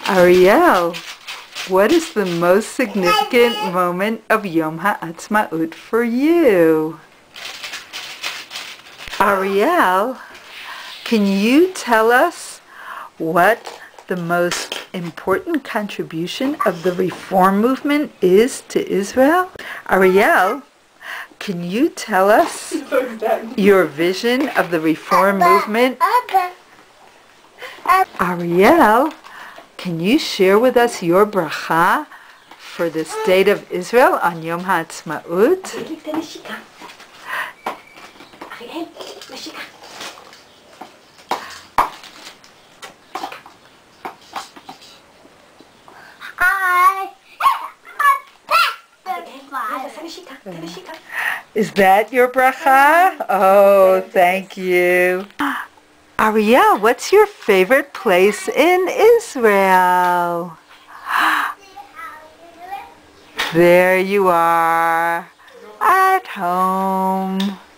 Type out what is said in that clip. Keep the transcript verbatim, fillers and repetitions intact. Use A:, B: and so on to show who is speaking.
A: Ariel, what is the most significant moment of Yom HaAtzmaut for you? Ariel, can you tell us what the most important contribution of the reform movement is to Israel? Ariel, can you tell us your vision of the reform movement? Ariel, can you share with us your bracha for the state of Israel on Yom HaAtzmaut? Is that your bracha? Oh, thank you. Ariel, what's your favorite place in Israel? There you are, at home.